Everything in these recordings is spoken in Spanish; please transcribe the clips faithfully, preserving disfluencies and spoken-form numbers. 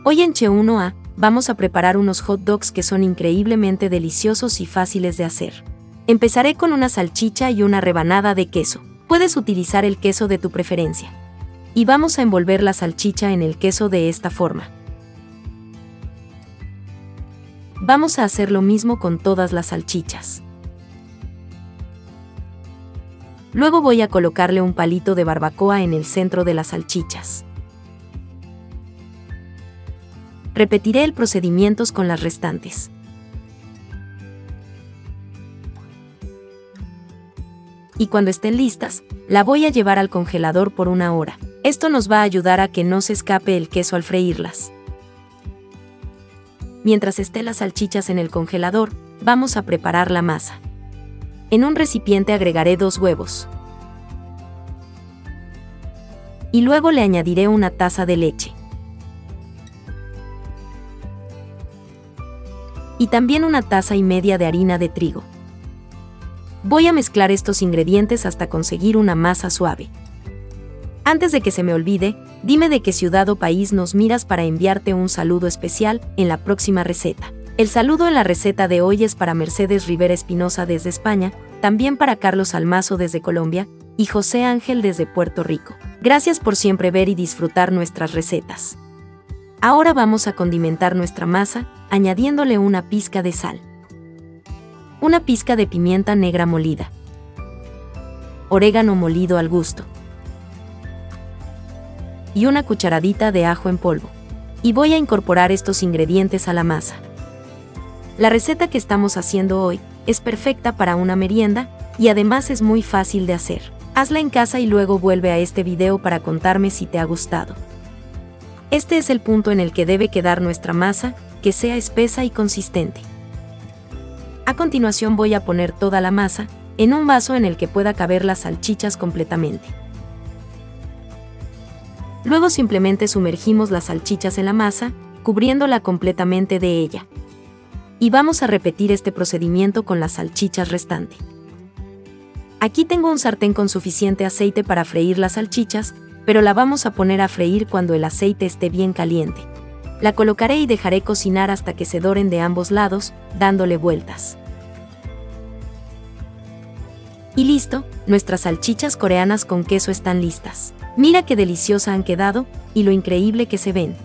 Hoy en Che uno A, vamos a preparar unos hot dogs que son increíblemente deliciosos y fáciles de hacer. Empezaré con una salchicha y una rebanada de queso. Puedes utilizar el queso de tu preferencia. Y vamos a envolver la salchicha en el queso de esta forma. Vamos a hacer lo mismo con todas las salchichas. Luego voy a colocarle un palito de barbacoa en el centro de las salchichas. Repetiré el procedimiento con las restantes. Y cuando estén listas, la voy a llevar al congelador por una hora. Esto nos va a ayudar a que no se escape el queso al freírlas. Mientras estén las salchichas en el congelador, vamos a preparar la masa. En un recipiente agregaré dos huevos. Y luego le añadiré una taza de leche. Y también una taza y media de harina de trigo. Voy a mezclar estos ingredientes hasta conseguir una masa suave. Antes de que se me olvide, dime de qué ciudad o país nos miras para enviarte un saludo especial en la próxima receta. El saludo en la receta de hoy es para Mercedes Rivera Espinosa desde España, también para Carlos Almazo desde Colombia y José Ángel desde Puerto Rico. Gracias por siempre ver y disfrutar nuestras recetas. Ahora vamos a condimentar nuestra masa, añadiéndole una pizca de sal, una pizca de pimienta negra molida, orégano molido al gusto y una cucharadita de ajo en polvo. Y voy a incorporar estos ingredientes a la masa. La receta que estamos haciendo hoy es perfecta para una merienda y además es muy fácil de hacer. Hazla en casa y luego vuelve a este video para contarme si te ha gustado. Este es el punto en el que debe quedar nuestra masa, que sea espesa y consistente. A continuación voy a poner toda la masa en un vaso en el que pueda caber las salchichas completamente. Luego simplemente sumergimos las salchichas en la masa, cubriéndola completamente de ella. Y vamos a repetir este procedimiento con las salchichas restantes. Aquí tengo un sartén con suficiente aceite para freír las salchichas, pero la vamos a poner a freír cuando el aceite esté bien caliente. La colocaré y dejaré cocinar hasta que se doren de ambos lados, dándole vueltas. Y listo, nuestras salchichas coreanas con queso están listas. Mira qué deliciosa han quedado, y lo increíble que se ven.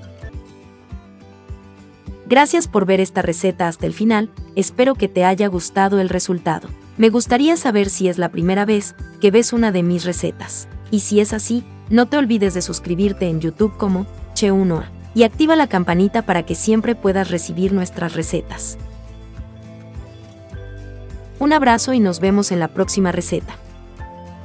Gracias por ver esta receta hasta el final, espero que te haya gustado el resultado. Me gustaría saber si es la primera vez que ves una de mis recetas. Y si es así, no te olvides de suscribirte en YouTube como Che uno A y activa la campanita para que siempre puedas recibir nuestras recetas. Un abrazo y nos vemos en la próxima receta.